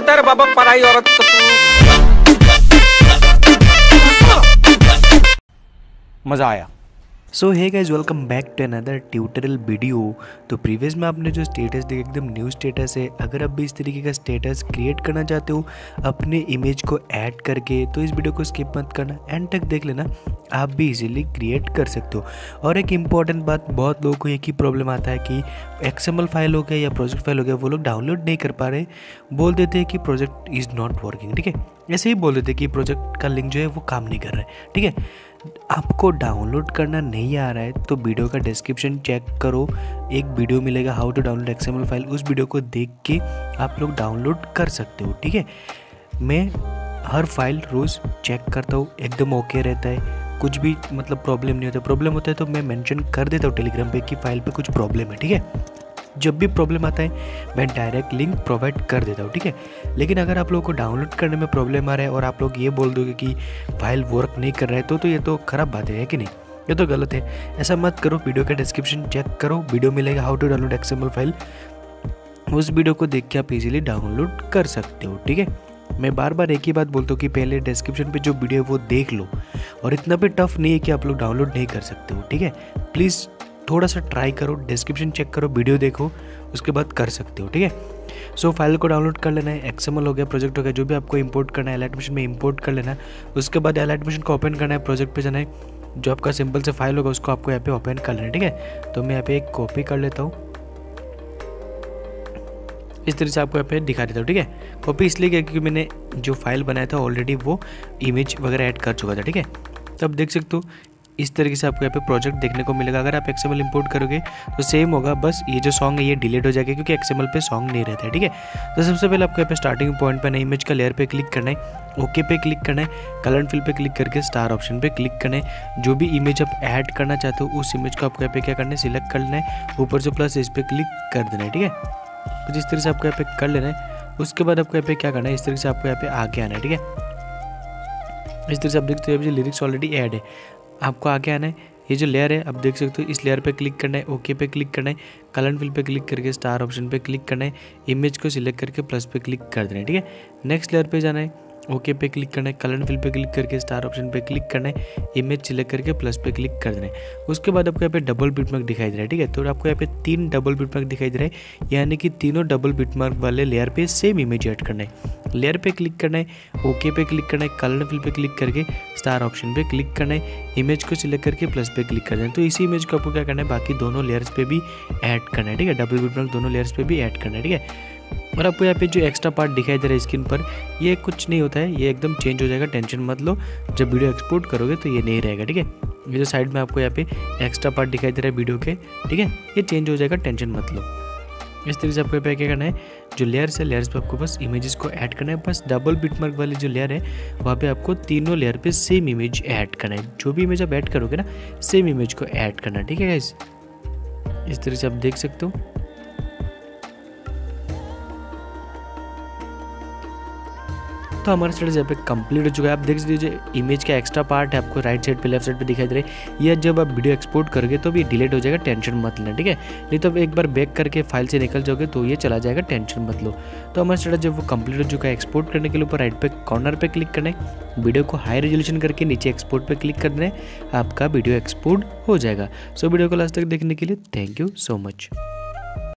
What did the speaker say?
बोलता है बाबा पराई औरत को मजा आया। So hey guys, welcome back to another tutorial video. तो प्रीवियस में आपने जो स्टेटस देखा एकदम न्यू स्टेटस है। अगर आप भी इस तरीके का स्टेटस क्रिएट करना चाहते हो अपने इमेज को ऐड करके, तो इस वीडियो को स्किप मत करना, एंड तक देख लेना, आप भी इजीली क्रिएट कर सकते हो। और एक इम्पॉर्टेंट बात, बहुत लोगों को एक ही प्रॉब्लम आता है कि एक्सएमएल फाइल हो गया या प्रोजेक्ट फाइल हो गया, वो लोग डाउनलोड नहीं कर पा रहे, बोल देते हैं कि प्रोजेक्ट इज़ नॉट वर्किंग। ठीक है, ऐसे ही बोल देते हैं कि प्रोजेक्ट का लिंक जो है वो काम नहीं कर रहा है। ठीक है, आपको डाउनलोड करना नहीं आ रहा है तो वीडियो का डिस्क्रिप्शन चेक करो, एक वीडियो मिलेगा how to download XML file, उस वीडियो को देख के आप लोग डाउनलोड कर सकते हो। ठीक है, मैं हर फाइल रोज़ चेक करता हूँ, एकदम ओके रहता है, कुछ भी मतलब प्रॉब्लम नहीं होता। प्रॉब्लम होता है तो मैं मेंशन कर देता हूँ टेलीग्राम पे कि फाइल पे कुछ प्रॉब्लम है। ठीक है, जब भी प्रॉब्लम आता है मैं डायरेक्ट लिंक प्रोवाइड कर देता हूँ। ठीक है, लेकिन अगर आप लोगों को डाउनलोड करने में प्रॉब्लम आ रहा है और आप लोग ये बोल दोगे कि फाइल वर्क नहीं कर रहा है, तो ये तो ख़राब बात है कि नहीं? ये तो गलत है, ऐसा मत करो। वीडियो का डिस्क्रिप्शन चेक करो, वीडियो मिलेगा how to download XML file, उस वीडियो को देख के आप इजीली डाउनलोड कर सकते हो। ठीक है, मैं बार बार एक ही बात बोलता हूँ कि पहले डिस्क्रिप्शन पे जो वीडियो है वो देख लो, और इतना भी टफ नहीं है कि आप लोग डाउनलोड नहीं कर सकते हो। ठीक है, प्लीज़ थोड़ा सा ट्राई करो, डिस्क्रिप्शन चेक करो, वीडियो देखो, उसके बाद कर सकते हो। ठीक है, सो फाइल को डाउनलोड कर लेना है। एक्सएमएल हो गया, प्रोजेक्ट हो गया, जो भी आपको इंपोर्ट करना है एलाइटमेशन में इंपोर्ट कर लेना है। उसके बाद एलाइटमेशन को ओपन करना है, प्रोजेक्ट पे जाना है, जो आपका सिंपल से फाइल होगा उसको आपको यहाँ पे ओपन कर लेना है। ठीक है, तो मैं यहाँ पे एक कॉपी कर लेता हूँ, इस तरह से आपको यहाँ पे दिखा देता हूँ। ठीक है, कॉपी इसलिए किया क्योंकि मैंने जो फाइल बनाया था ऑलरेडी वो इमेज वगैरह ऐड कर चुका था। ठीक है, तब देख सकते हो इस तरीके से आपको यहाँ पे प्रोजेक्ट देखने को मिलेगा। अगर आप एक्सएमएल इंपोर्ट करोगे तो सेम होगा, बस ये जो सॉन्ग है ये डिलीट हो जाएगा क्योंकि एक्सएमएल पे सॉन्ग नहीं रहता है। ठीक है, तो सबसे पहले आपको यहाँ पे स्टार्टिंग पॉइंट पे ना इमेज का लेयर पे क्लिक करना है, ओके पे क्लिक करना है, कलर फिल पे क्लिक करके स्टार ऑप्शन पे क्लिक करना है। जो भी इमेज आप ऐड करना चाहते हो उस इमेज को आपको यहाँ पे क्या करना है, सिलेक्ट कर लेना है, ऊपर से प्लस इस पर क्लिक कर देना है। ठीक है, कुछ इस तरह से आपको यहाँ पे कर लेना है। उसके बाद आपको यहाँ पे क्या करना है, इस तरह से आपको यहाँ पे आगे आना है। ठीक है, इस तरह से आप देखते हो लिरिक्स ऑलरेडी ऐड है, आपको आगे आना है। ये जो लेयर है आप देख सकते हो, इस लेयर पे क्लिक करना है, ओके पे क्लिक करना है, कलर फिल पे क्लिक करके स्टार ऑप्शन पे क्लिक करना है, इमेज को सिलेक्ट करके प्लस पे क्लिक कर देना है। ठीक है, नेक्स्ट लेयर पे जाना है, ओके पे क्लिक करना है, कलर फिल पे क्लिक करके स्टार ऑप्शन पे क्लिक करना है, इमेज सिलेक्ट करके प्लस पे क्लिक कर देना है। उसके बाद आपको यहाँ पे डबल बिटमार्क दिखाई दे रहा है। ठीक है, तो आपको यहाँ पे 3 डबल बिटमार्क दिखाई दे रहा है, यानी कि तीनों डबल बिटमार्क वाले लेयर पे सेम इमेज ऐड करना है। लेयर पे क्लिक करना है, ओके पे क्लिक करना है, कलर फिल पे क्लिक करके स्टार ऑप्शन पे क्लिक करना है, इमेज को सिलेक्ट करके प्लस पे क्लिक कर देना है। तो इसी इमेज को आपको क्या करना है, बाकी दोनों लेयर्स पे भी ऐड करना है। ठीक है, डबल बिटमार्क दोनों लेयर्स पे भी ऐड करना है। ठीक है, और आपको यहाँ पे जो एक्स्ट्रा पार्ट दिखाई दे रहा है स्क्रीन पर, ये कुछ नहीं होता है, ये एकदम चेंज हो जाएगा, टेंशन मत लो। जब वीडियो एक्सपोर्ट करोगे तो ये नहीं रहेगा। ठीक है, ये जो साइड में आपको यहाँ पे एक्स्ट्रा पार्ट दिखाई दे रहा है वीडियो के, ठीक है, ये चेंज हो जाएगा, टेंशन मत लो। इस तरीके से आपको यहाँ पे क्या करना है, जो लेयर्स है लेयर्स पे आपको बस इमेजेस को ऐड करना है। बस डबल बिटमार्क वाली जो लेयर है वहाँ पे आपको तीनों लेयर पे सेम इमेज ऐड करना है। जो भी इमेज आप ऐड करोगे ना, सेम इमेज को ऐड करना है। ठीक है गाइस, इस तरह से आप देख सकते हो। तो हमारा स्टेटस यहाँ पे कंप्लीट हो चुका है। आप देख लीजिए इमेज का एक्स्ट्रा पार्ट है आपको राइट साइड पे लेफ्ट साइड पे दिखाई दे रहा है। यह जब आप वीडियो एक्सपोर्ट करोगे तो भी डिलीट हो जाएगा, टेंशन मत लेना। ठीक है, नहीं तो एक बार बैक करके फाइल से निकल जाओगे तो ये चला जाएगा, टेंशन मत लो। तो हमारा स्टेटस जब वो कंप्लीट हो चुका है, एक्सपोर्ट करने के लिए ऊपर राइट पे कॉर्नर पे क्लिक करना है, वीडियो को हाई रेजोल्यूशन करके नीचे एक्सपोर्ट पे क्लिक करना है, आपका वीडियो एक्सपोर्ट हो जाएगा। सो वीडियो को लास्ट तक देखने के लिए थैंक यू सो मच।